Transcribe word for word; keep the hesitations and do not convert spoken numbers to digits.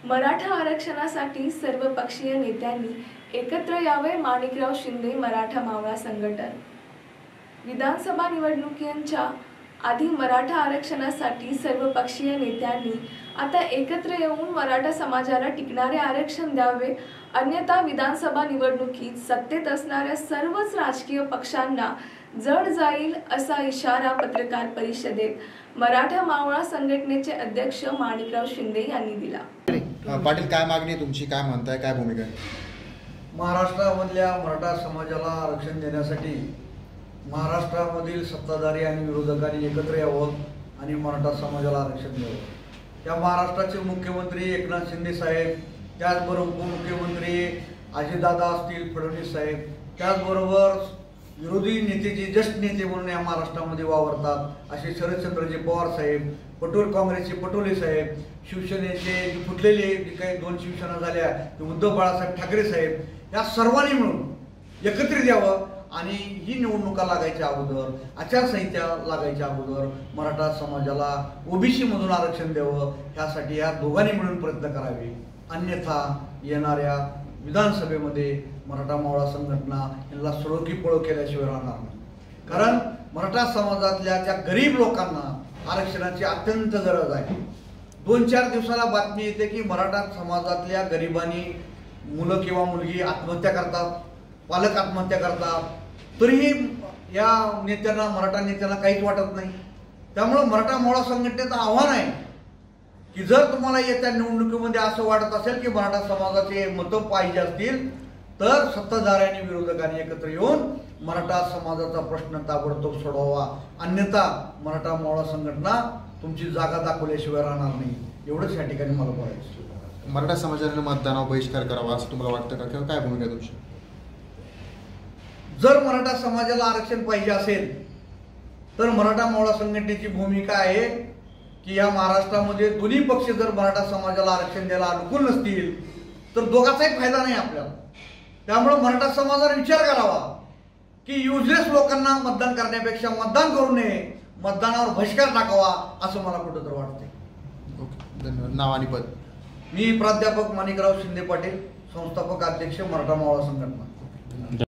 मराठा आरक्षणासाठी सर्वपक्षीय नेत्यांनी एकत्र यावे. माणिकराव शिंदे मराठा मावळा संघटन. विधानसभा निवडणुकींच्या आधी मराठा आरक्षणासाठी सर्वपक्षीय नेत्यांनी आता एकत्र येऊन मराठा समाजाला टिकणारे आरक्षण द्यावे, अन्यथा विधानसभा निवडणुकीत सत्तेत असणाऱ्या सर्वच राजकीय पक्षांना जड जाईल असा इशारा पत्रकार परिषदेत मराठा मावळा संघटनेचे अध्यक्ष माणिकराव शिंदे यांनी दिला. पाटील, काय मागणी तुमची, काय म्हणताय, काय भूमिका आहे? महाराष्ट्रामधल्या मराठा समाजाला आरक्षण देण्यासाठी महाराष्ट्रामधील सत्ताधारी आणि विरोधकांनी एकत्र यावं आणि मराठा समाजाला आरक्षण द्यावं. त्या महाराष्ट्राचे मुख्यमंत्री एकनाथ शिंदे साहेब, त्याचबरोबर उपमुख्यमंत्री अजितदादा असतील, फडणवीस साहेब, त्याचबरोबर विरोधी नेतेचे ज्येष्ठ नेते म्हणून या महाराष्ट्रामध्ये वावरतात असे शरदचंद्रजी पवार साहेब, पटोल काँग्रेसचे पटोले साहेब, शिवसेनेचे फुटलेले जे काही दोन शिवसेना झाल्या ते उद्धव बाळासाहेब ठाकरे साहेब, या सर्वांनी मिळून एकत्रित यावं आणि ही निवडणुका लागायच्या अगोदर, आचारसंहिता लागायच्या अगोदर मराठा समाजाला ओबीसी मधून आरक्षण द्यावं, यासाठी या दोघांनी मिळून प्रयत्न करावे. अन्यथा येणाऱ्या विधानसभेमध्ये मराठा मावळा संघटना यांना सळोकी पळो केल्याशिवाय राहणार नाही. कारण मराठा समाजातल्या त्या गरीब लोकांना आरक्षणाची अत्यंत गरज आहे. दोन चार दिवसाला बातमी येते की मराठा समाजातल्या गरिबांनी मुलं किंवा मुलगी आत्महत्या करतात, पालक आत्महत्या करतात, तरीही या नेत्यांना, मराठा नेत्यांना काहीच वाटत नाही. त्यामुळे मराठा मावळा संघटनेचं आव्हान आहे की जर तुम्हाला येत्या निवडणुकीमध्ये असं वाटत असेल की मराठा समाजाचे मतं पाहिजे असतील तर सत्ताधारी आणि विरोधकांनी एकत्र येऊन मराठा समाजाचा प्रश्न ताबडतोब सोडवावा, अन्यथा मराठा मावळा संघटना तुमची जागा दाखवल्याशिवाय राहणार नाही. एवढंच या ठिकाणी मला बोलायचं. मराठा समाजाने मतदानावर बहिष्कार करावा असं तुम्हाला वाटतं का, किंवा काय भूमिका तुमची? जर मराठा समाजाला आरक्षण पाहिजे असेल तर मराठा मावळा संघटनेची भूमिका आहे की या महाराष्ट्रामध्ये दोन्ही पक्ष जर मराठा समाजाला आरक्षण द्यायला अनुकूल नसतील तर दोघांचाही फायदा नाही आपल्याला. त्यामुळे मराठा समाजाने विचार करावा की युजलेस लोकांना मतदान करण्यापेक्षा मतदान करू नये, मतदानावर बहिष्कार टाकावा असं मला कुठंतरी वाटतंय. ओके, धन्यवाद. नाव आणि पद? मी प्राध्यापक माणिकराव शिंदे पाटील, संस्थापक अध्यक्ष मराठा मावळा संघटना.